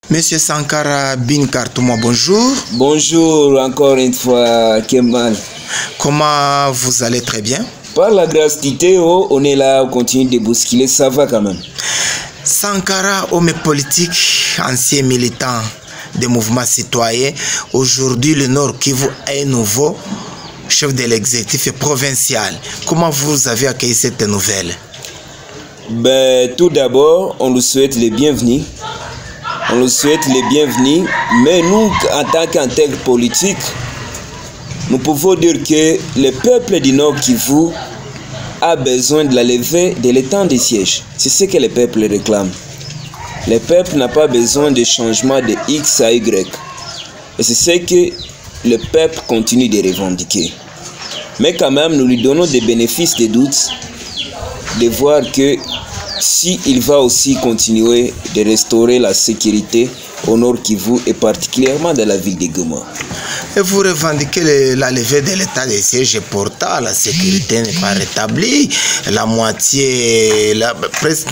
Monsieur Sankara Bin Kartouma, bonjour. Bonjour encore une fois, Kemal. Comment vous allez? Très bien. Par la grâce d'Itéo, on est là, on continue de bousculer, ça va quand même. Sankara, homme politique, ancien militant des mouvements citoyens. Aujourd'hui, le Nord Kivu est nouveau chef de l'exécutif provincial. Comment vous avez accueilli cette nouvelle? Tout d'abord, on nous souhaite les bienvenus. On nous souhaite les bienvenus, mais nous, en tant qu'intègre politique, nous pouvons dire que le peuple du Nord Kivu a besoin de la levée de l'état de siège. C'est ce que le peuple réclame. Le peuple n'a pas besoin de changement de X à Y. Et c'est ce que le peuple continue de revendiquer. Mais quand même, nous lui donnons des bénéfices, des doutes, de voir que s'il va aussi continuer de restaurer la sécurité au Nord Kivu et particulièrement dans la ville de Goma. Et vous revendiquez la levée de l'état de siège et pourtant la sécurité n'est pas rétablie. La moitié, presque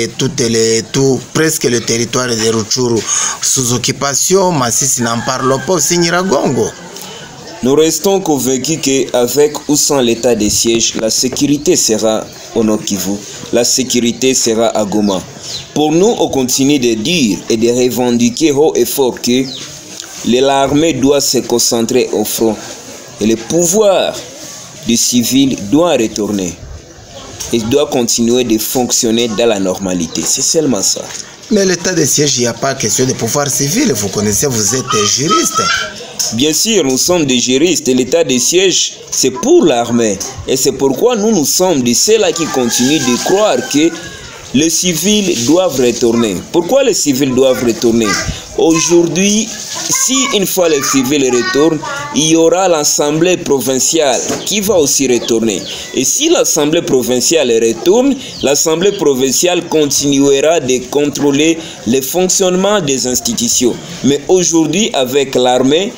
le territoire de Rutshuru sous occupation. Masisi n'en parle pas aussi, Nyiragongo. Nous restons convaincus qu'avec ou sans l'état de siège, la sécurité sera au Nord Kivu. La sécurité sera à Goma. Pour nous, on continue de dire et de revendiquer haut et fort que l'armée doit se concentrer au front et le pouvoir du civil doit retourner. Il doit continuer de fonctionner dans la normalité. C'est seulement ça. Mais l'état de siège, il n'y a pas question de pouvoir civil. Vous connaissez, vous êtes juriste. Bien sûr, nous sommes des juristes et l'état de siège, c'est pour l'armée. Et c'est pourquoi nous sommes de ceux-là qui continuent de croire que les civils doivent retourner. Pourquoi les civils doivent retourner? Aujourd'hui, si une fois les civils retournent, il y aura l'Assemblée provinciale qui va aussi retourner. Et si l'Assemblée provinciale retourne, l'Assemblée provinciale continuera de contrôler le fonctionnement des institutions. Mais aujourd'hui, avec l'armée,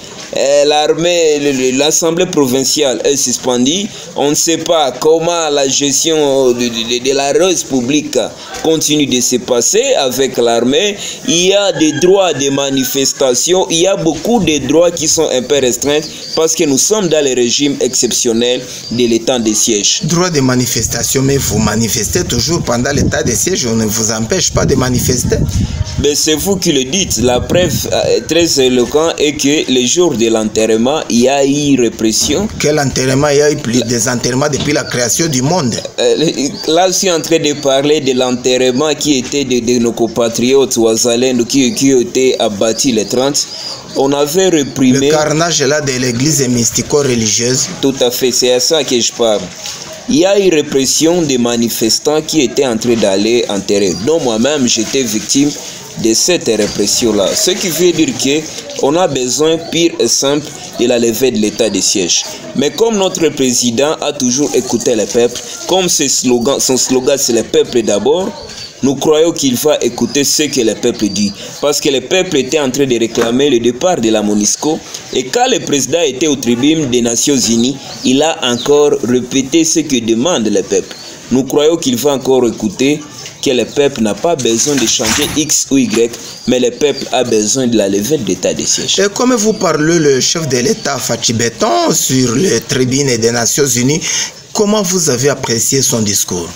l'Assemblée provinciale est suspendue. On ne sait pas comment la gestion de la rose publique continue de se passer avec l'armée. Il y a des droits de manifestation. Il y a beaucoup de droits qui sont un peu restreints parce que nous sommes dans le régime exceptionnel de l'état de siège. Droit de manifestation, mais vous manifestez toujours pendant l'état de siège. On ne vous empêche pas de manifester. Mais c'est vous qui le dites. La preuve très éloquente est que les jours de l'enterrement, il y a eu répression. Quel enterrement? Il y a eu plus des enterrements depuis la création du monde. Là, je suis en train de parler de l'enterrement qui était de nos compatriotes Ouazalènes qui ont été abattus les 30. On avait réprimé... Le carnage là de l'église mystico-religieuse. Tout à fait, c'est à ça que je parle. Il y a eu répression des manifestants qui étaient en train d'aller enterrer. Donc moi-même, j'étais victime de cette répression-là. Ce qui veut dire qu'on a besoin, pire et simple, de la levée de l'état de siège. Mais comme notre président a toujours écouté le peuple, comme son slogan c'est le peuple d'abord, nous croyons qu'il va écouter ce que le peuple dit. Parce que le peuple était en train de réclamer le départ de la MONUSCO. Et quand le président était au tribune des Nations Unies, il a encore répété ce que demande le peuple. Nous croyons qu'il va encore écouter que le peuple n'a pas besoin de changer X ou Y, mais le peuple a besoin de la levée de l'état de siège. Et comme vous parlez, le chef de l'État, Fachi Beton, sur les tribunes des Nations Unies, comment vous avez apprécié son discours?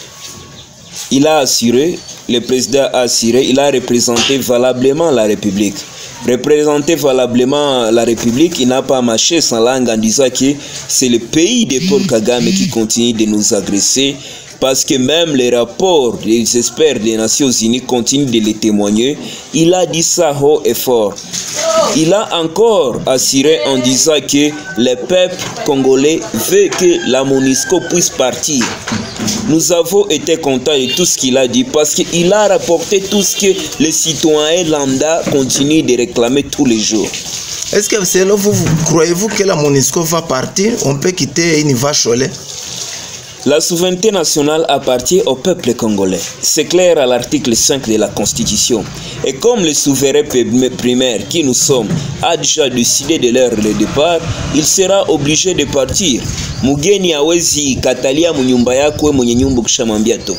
Il a assuré, le président a assuré, il a représenté valablement la République. Représenter valablement la République, il n'a pas marché sans langue en disant que c'est le pays de Paul Kagame qui continue de nous agresser. Parce que même les rapports des experts des Nations Unies continuent de les témoigner. Il a dit ça haut et fort. Il a encore assuré en disant que le peuple congolais veut que la MONUSCO puisse partir. Nous avons été contents de tout ce qu'il a dit parce qu'il a rapporté tout ce que les citoyens lambda continuent de réclamer tous les jours. Est-ce que selon vous, croyez-vous que la MONUSCO va partir? On peut quitter une vache au lait? La souveraineté nationale appartient au peuple congolais. C'est clair à l'article 5 de la Constitution. Et comme le souverain primaire qui nous sommes a déjà décidé de leur départ, il sera obligé de partir. Mugeni hawezi katalia munyumba yako mwenye nyumba kushamwambia toki.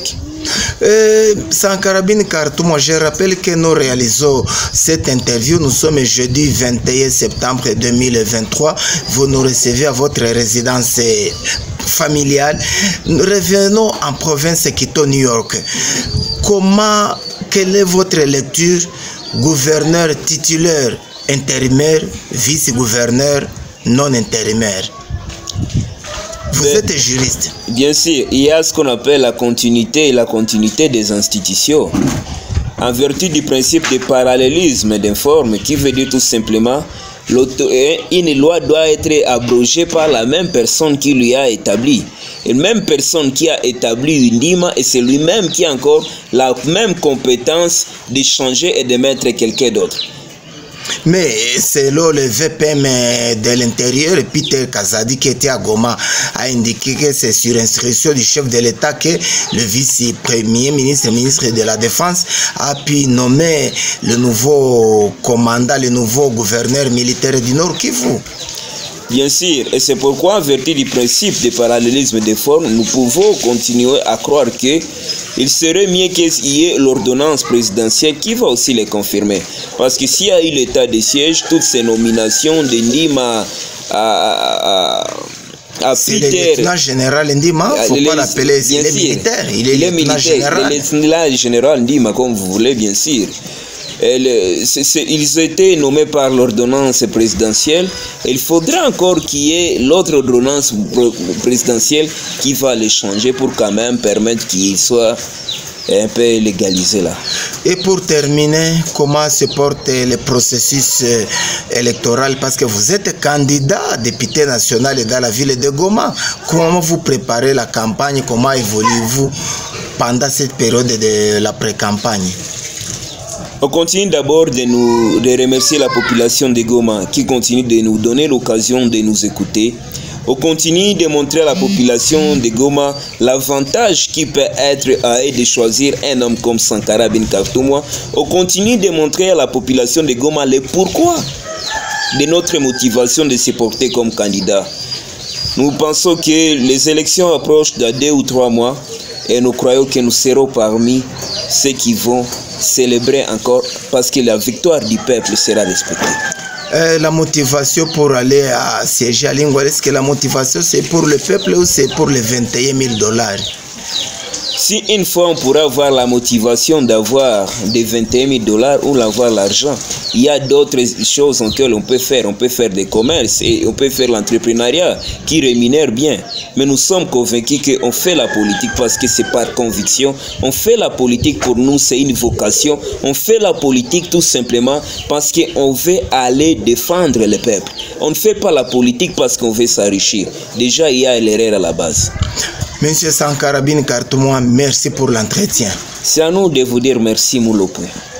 Sankara Bin Kartouma, je rappelle que nous réalisons cette interview. Nous sommes jeudi 21 septembre 2023. Vous nous recevez à votre résidence familiale. Nous revenons en province Quito, New York. Quelle est votre lecture? Gouverneur titulaire, intérimaire, vice-gouverneur, non intérimaire. Vous êtes juriste. Bien sûr, il y a ce qu'on appelle la continuité et la continuité des institutions. En vertu du principe de parallélisme des formes, qui veut dire tout simplement une loi doit être abrogée par la même personne qui lui a établi. Une même personne qui a établi une dîme et c'est lui-même qui a encore la même compétence de changer et de mettre quelqu'un d'autre. Mais selon le VPM de l'intérieur, Peter Kazadi qui était à Goma a indiqué que c'est sur instruction du chef de l'État que le vice-premier ministre, ministre de la Défense, a pu nommer le nouveau commandant, le nouveau gouverneur militaire du Nord Kivu. Bien sûr, et c'est pourquoi, en vertu du principe de parallélisme des formes, nous pouvons continuer à croire que il serait mieux qu'il y ait l'ordonnance présidentielle qui va aussi les confirmer. Parce que s'il y a eu l'état de siège, toutes ces nominations de Ndima à c'est le lieutenant général Ndima, il ne faut pas l'appeler, il est militaire. Il est lieutenant général. Le lieutenant général Ndima, comme vous voulez, bien sûr. Ils étaient nommés par l'ordonnance présidentielle. Il faudra encore qu'il y ait l'autre ordonnance présidentielle qui va les changer pour quand même permettre qu'ils soient un peu légalisés là. Et pour terminer, comment se porte le processus électoral? Parce que vous êtes candidat député national dans la ville de Goma. Comment vous préparez la campagne? Comment évoluez-vous pendant cette période de la pré-campagne? On continue d'abord de remercier la population de Goma qui continue de nous donner l'occasion de nous écouter. On continue de montrer à la population de Goma l'avantage qui peut être à eux de choisir un homme comme Sankara Bin Kartouma. On continue de montrer à la population de Goma le pourquoi de notre motivation de se porter comme candidat. Nous pensons que les élections approchent dans 2 ou 3 mois et nous croyons que nous serons parmi ceux qui vont célébrer encore parce que la victoire du peuple sera respectée. La motivation pour aller à siéger à Lingouala, est-ce que la motivation c'est pour le peuple ou c'est pour les 21 000 $? Si une fois on pourra avoir la motivation d'avoir des 21 000 $ ou d'avoir l'argent, il y a d'autres choses en lesquelles on peut faire. On peut faire des commerces et on peut faire l'entrepreneuriat qui rémunère bien. Mais nous sommes convaincus qu'on fait la politique parce que c'est par conviction. On fait la politique pour nous, c'est une vocation. On fait la politique tout simplement parce qu'on veut aller défendre le peuple. On ne fait pas la politique parce qu'on veut s'enrichir. Déjà, il y a l'erreur à la base. Monsieur Sankara Bin Kartouma, merci pour l'entretien. C'est à nous de vous dire merci, Moulopo.